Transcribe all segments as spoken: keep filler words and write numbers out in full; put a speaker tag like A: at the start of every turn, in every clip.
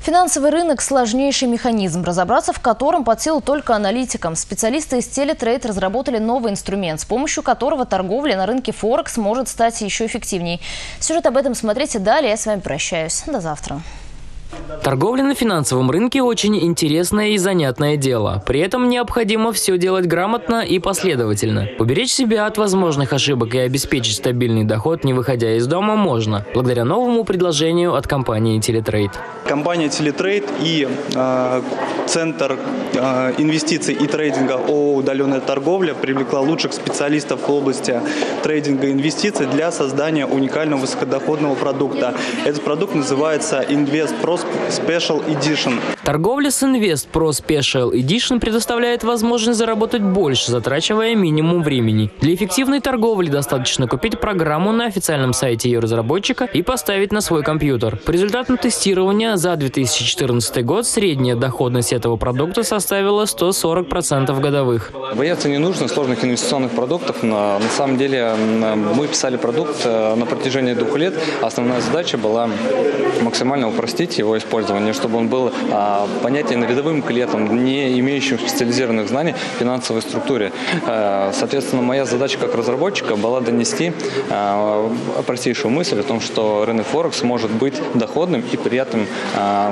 A: Финансовый рынок – сложнейший механизм, разобраться в котором под силу только аналитикам. Специалисты из Телетрейд разработали новый инструмент, с помощью которого торговля на рынке Форекс может стать еще эффективней. Сюжет об этом смотрите далее. Я с вами прощаюсь. До завтра.
B: Торговля на финансовом рынке – очень интересное и занятное дело. При этом необходимо все делать грамотно и последовательно. Уберечь себя от возможных ошибок и обеспечить стабильный доход, не выходя из дома, можно, благодаря новому предложению от компании Телетрейд.
C: Компания Телетрейд и э, Центр э, инвестиций и трейдинга ООО «Удаленная торговля» привлекла лучших специалистов в области трейдинга и инвестиций для создания уникального высокодоходного продукта. Этот продукт называется InvestPro Special Edition.
B: Торговля с InvestPro Special Edition предоставляет возможность заработать больше, затрачивая минимум времени. Для эффективной торговли достаточно купить программу на официальном сайте ее разработчика и поставить на свой компьютер. По результатам тестирования за две тысячи четырнадцатый год средняя доходность этого продукта составила сто сорок процентов годовых.
D: Бояться не нужно сложных инвестиционных продуктов. На, на самом деле мы писали продукт на протяжении двух лет. Основная задача была максимально упростить его использование, чтобы он был а, понятен рядовым клиентам, не имеющим специализированных знаний в финансовой структуре. А, соответственно, моя задача как разработчика была донести а, простейшую мысль о том, что рынок Форекс может быть доходным и приятным а,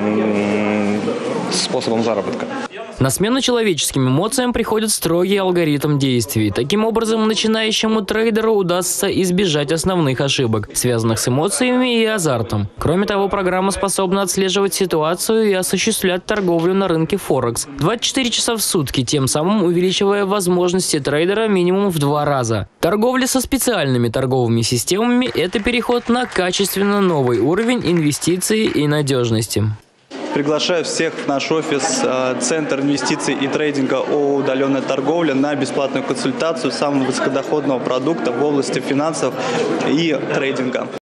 D: способом заработка.
B: На смену человеческим эмоциям приходит строгий алгоритм действий. Таким образом, начинающему трейдеру удастся избежать основных ошибок, связанных с эмоциями и азартом. Кроме того, программа способна отслеживать ситуацию и осуществлять торговлю на рынке Форекс двадцать четыре часа в сутки, тем самым увеличивая возможности трейдера минимум в два раза. Торговля со специальными торговыми системами – это переход на качественно новый уровень инвестиций и надежности.
C: Приглашаю всех в наш офис Центр инвестиций и трейдинга ООО «Удаленная торговля» на бесплатную консультацию самого высокодоходного продукта в области финансов и трейдинга.